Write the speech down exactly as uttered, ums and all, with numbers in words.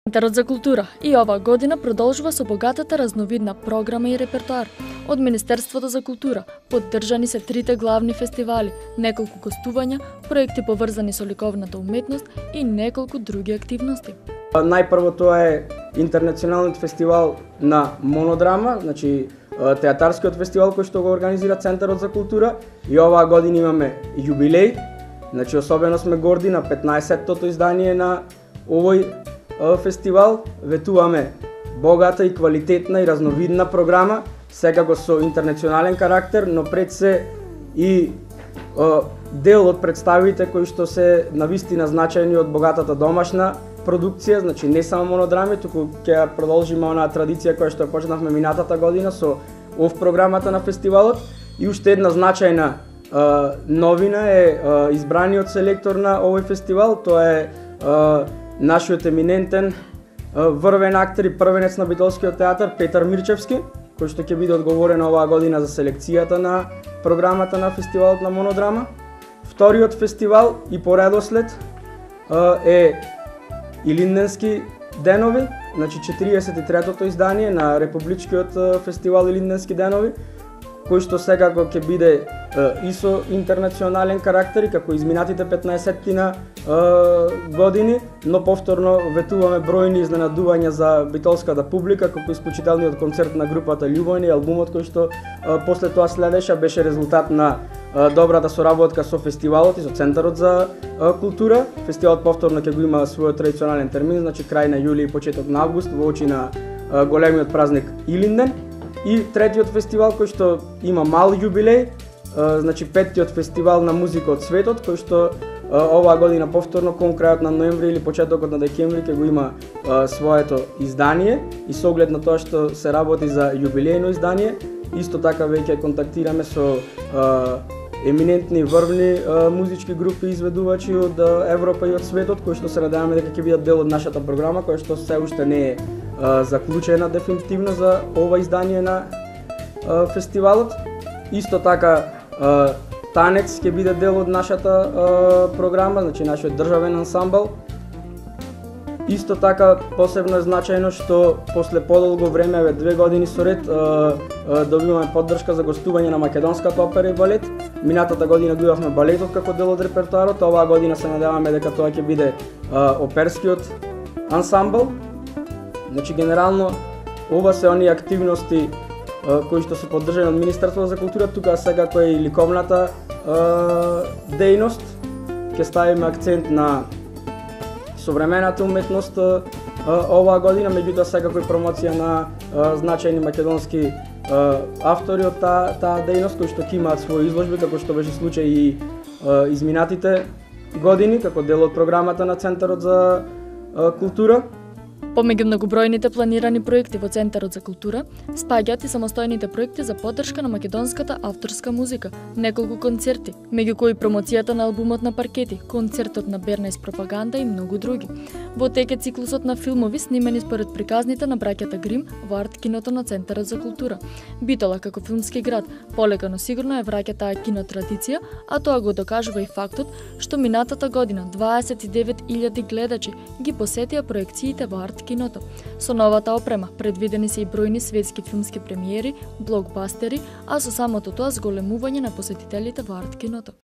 Центарот за култура и оваа година продолжува со богатата разновидна програма и репертоар. Од Министерството за култура поддржани се трите главни фестивали, неколку гостувања, проекти поврзани со ликовната уметност и неколку други активности. Најпрво тоа е интернационалниот фестивал на монодрама, значи театарскиот фестивал кој што го организира Центарот за култура, и оваа година имаме јубилеј. Значи особено сме горди на петнаесеттото издание на овој фестивал. Ветуваме богата и квалитетна и разновидна програма, секако со интернационален карактер, но пред се и дел од представите кои што се навистина значајни од богатата домашна продукција, значи не само монодрами, туку ќе продолжиме онаа традиција која што почнавме минатата година со ов програмата на фестивалот. И уште една значајна Uh, новина е uh, избраниот селектор на овој фестивал. Тоа е uh, нашиот еминентен uh, врвен актер и првенец на битолскиот театар Петар Мирчевски, кој што ќе биде одговорен оваа година за селекцијата на програмата на фестивалот на монодрама. Вториот фестивал и по редослед uh, е Илинденски денови, значи четириесет и третото издание на Републичкиот uh, фестивал Илинденски денови, кој што секако ќе биде е, и со интернационален карактер, и како изминатите петнаесеттина е, години, но повторно ветуваме бројни изненадувања за битолската публика, како исклучителниот концерт на групата Љубојни, албумот кој што е, после тоа следеше беше резултат на е, добрата соработка со фестивалот и со Центарот за е, култура. Фестивалот повторно ќе го има својот традиционален термин, значи крај на јули и почеток на август, во очи на е, големиот празник Илинден. И третиот фестивал кој што има мал јубилеј, значи петтиот фестивал на музика од светот, кој што оваа година повторно кон крајот на ноември или почетокот на декември ќе го има своето издание, и со оглед на тоа што се работи за јубилејно издание, исто така веќе контактираме со еминентни врвни музички групи и изведувачи од Европа и од светот, кои што се надеваме дека ќе бидат дел од нашата програма, која што се уште не е заклучена дефинитивно за ова издание на а, фестивалот. Исто така а, танец ќе биде дел од нашата а, програма, значи нашиот државен ансамбл. Исто така посебно е значајно што после подолго време, ве две години со ред, а, а, добиваме поддршка за гостување на македонската опера и балет. Минатата година го имавме балетот како дел од репертоарот, оваа година се надеваме дека тоа ќе биде а, оперскиот ансамбл. Значи генерално ова се оние активности а, кои што се поддржани од Министерството за култура, тука секако е и ликовната а, дејност. Ќе ставиме акцент на современата уметност а, оваа година, меѓутоа секако и промоција на а, значајни македонски а, автори од таа таа дејност, кои што ќе имаат своји изложби, како што беше случај и а, изминатите години, како дел од програмата на Центарот за а, култура. Помеѓу многобројните планирани проекти во Центарот за култура, спаѓаат и самостојните проекти за поддршка на македонската авторска музика, неколку концерти, меѓу кои промоцијата на албумот на Паркети, концертот на Бернајс Пропаганда и многу други. Во тек е циклусот на филмови снимени според приказните на браќата Грим во арт киното на Центарот за култура. Битола како филмски град полека но сигурно е враќа таа кинотрадиција, а тоа го докажува и фактот што минатата година дваесет и девет илјади гледачи ги посетија проекциите во арт киното. Со новата опрема предвидени се и бројни светски филмски премиери, блокбастери, а со самото тоа зголемување на посетителите во арт киното.